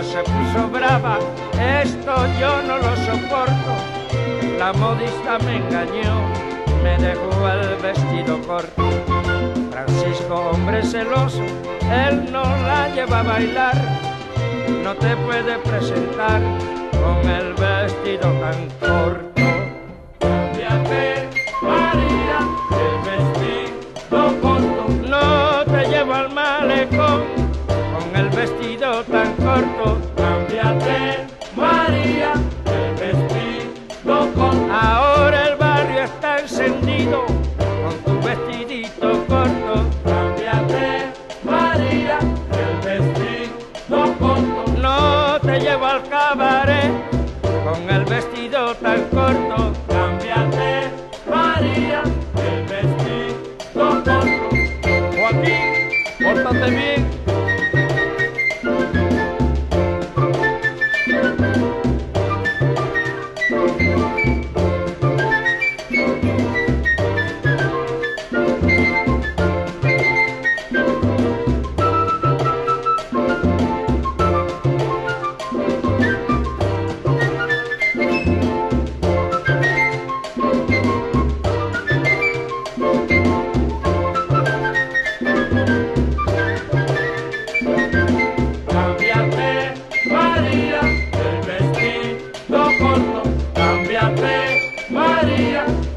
se puso brava, esto yo no lo soporto. La modista me engañó, me dejó el vestido corto. Francisco, hombre celoso, él no la lleva a bailar. No te puede presentar con el vestido tan corto. Cámbiate, María, el vestido corto. No te llevo al malecón con el vestido tan corto. Cámbiate, María, el vestido corto. Ahora el barrio está encendido con tu vestidito corto. Cámbiate, María, el vestido corto. No te llevo al cabaret con el vestido tan corto. Cámbiate, María, el vestido corto. Joaquín, pórtate bien. Cámbiate, María, el vestido corto. Cámbiate, María,